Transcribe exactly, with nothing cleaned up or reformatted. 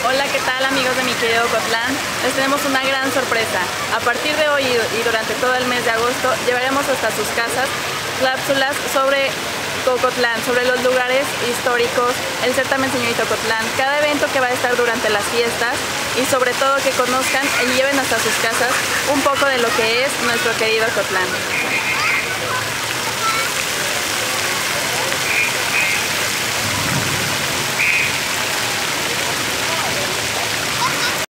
Hola, ¿qué tal amigos de mi querido Ocotlán? Les tenemos una gran sorpresa. A partir de hoy y durante todo el mes de agosto llevaremos hasta sus casas cápsulas sobre Ocotlán, sobre los lugares históricos, el certamen Señorita Ocotlán, cada evento que va a estar durante las fiestas y sobre todo que conozcan y lleven hasta sus casas un poco de lo que es nuestro querido Ocotlán.